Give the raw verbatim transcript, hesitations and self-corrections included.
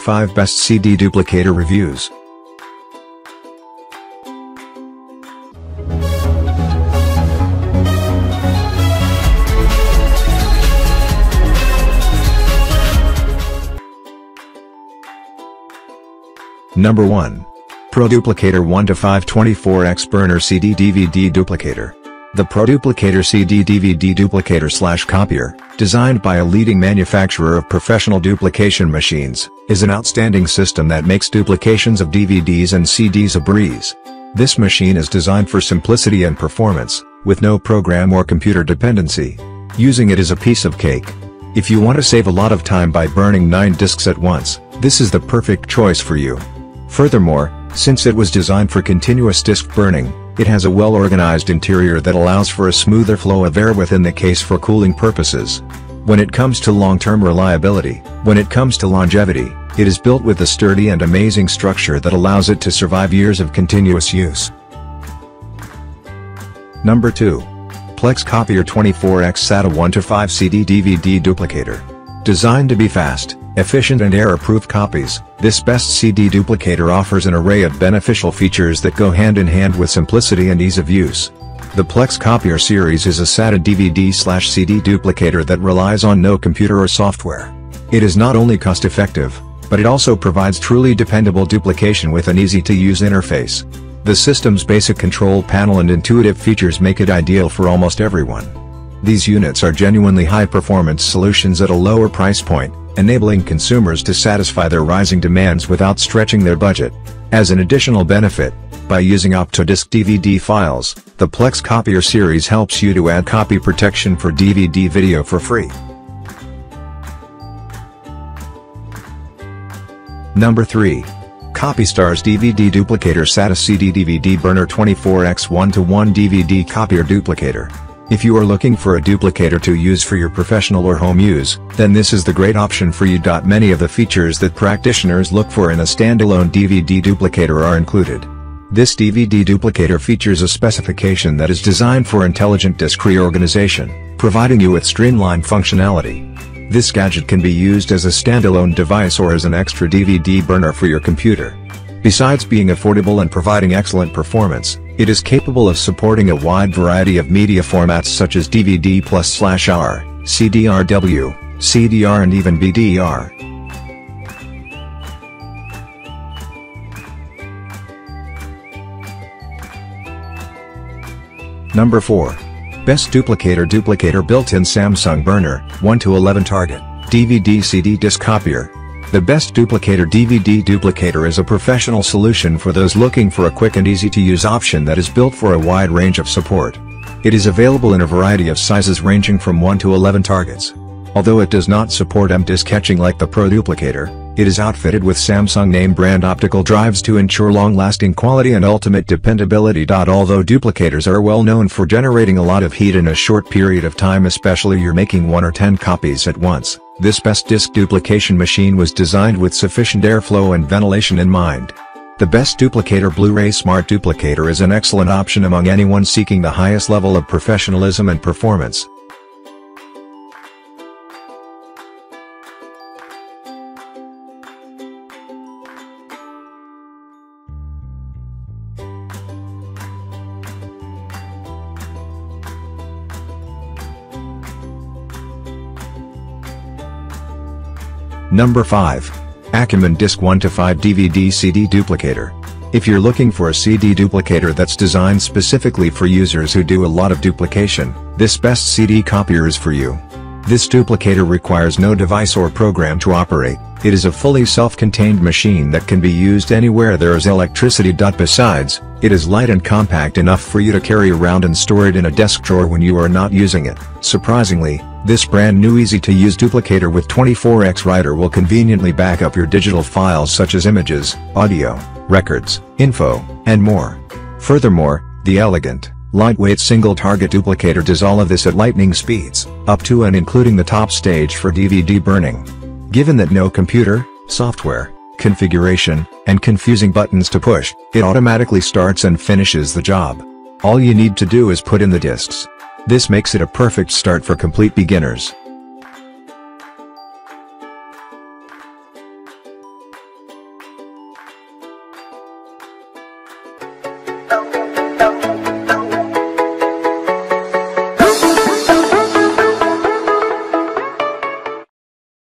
five Best C D Duplicator Reviews. Number one. ProDuplicator one to five twenty-four X Burner C D D V D Duplicator. The ProDuplicator C D D V D Duplicator slash Copier, designed by a leading manufacturer of professional duplication machines, is an outstanding system that makes duplications of D V Ds and C Ds a breeze. This machine is designed for simplicity and performance, with no program or computer dependency. Using it is a piece of cake. If you want to save a lot of time by burning nine discs at once, this is the perfect choice for you. Furthermore, since it was designed for continuous disk burning, it has a well-organized interior that allows for a smoother flow of air within the case for cooling purposes. When it comes to long-term reliability, when it comes to longevity, it is built with a sturdy and amazing structure that allows it to survive years of continuous use. Number two. Plex Copier twenty-four X SATA one to five C D D V D Duplicator. Designed to be fast, efficient and error-proof copies, this best C D duplicator offers an array of beneficial features that go hand in hand with simplicity and ease of use. The Plex Copier series is a SATA D V D slash C D duplicator that relies on no computer or software. It is not only cost-effective, but it also provides truly dependable duplication with an easy-to-use interface. The system's basic control panel and intuitive features make it ideal for almost everyone. These units are genuinely high-performance solutions at a lower price point, enabling consumers to satisfy their rising demands without stretching their budget. As an additional benefit, by using Optodisk D V D files, the Plex Copier series helps you to add copy protection for D V D video for free. Number three. CopyStar's D V D Duplicator SATA C D D V D Burner twenty-four X one to one D V D Copier Duplicator. If you are looking for a duplicator to use for your professional or home use, then this is the great option for you. Many of the features that practitioners look for in a standalone D V D duplicator are included. This D V D duplicator features a specification that is designed for intelligent disk reorganization, providing you with streamlined functionality. This gadget can be used as a standalone device or as an extra D V D burner for your computer. Besides being affordable and providing excellent performance, it is capable of supporting a wide variety of media formats such as D V D plus slash R, C D R W, C D R and even B D R. Number four. Best Duplicator Duplicator Built-in Samsung Burner, one to eleven Target, D V D C D Disc Copier. The Best Duplicator D V D Duplicator is a professional solution for those looking for a quick and easy-to-use option that is built for a wide range of support. It is available in a variety of sizes ranging from one to eleven targets. Although it does not support M-Disk etching like the ProDuplicator, it is outfitted with Samsung name-brand optical drives to ensure long-lasting quality and ultimate dependability. Although duplicators are well known for generating a lot of heat in a short period of time, especially you're making one or ten copies at once, this best disk duplication machine was designed with sufficient airflow and ventilation in mind. The Best Duplicator Blu-ray Smart Duplicator is an excellent option among anyone seeking the highest level of professionalism and performance. Number five. Acumen Disc one to five D V D C D Duplicator. If you're looking for a C D duplicator that's designed specifically for users who do a lot of duplication, this best C D copier is for you. This duplicator requires no device or program to operate. It is a fully self-contained machine that can be used anywhere there is electricity. Besides, it is light and compact enough for you to carry around and store it in a desk drawer when you are not using it. Surprisingly, this brand new easy-to-use duplicator with twenty-four X writer will conveniently back up your digital files such as images, audio, records, info, and more. Furthermore, the elegant, lightweight single-target duplicator does all of this at lightning speeds, up to and including the top stage for D V D burning. Given that no computer, software, configuration, and confusing buttons to push, it automatically starts and finishes the job. All you need to do is put in the discs. This makes it a perfect start for complete beginners.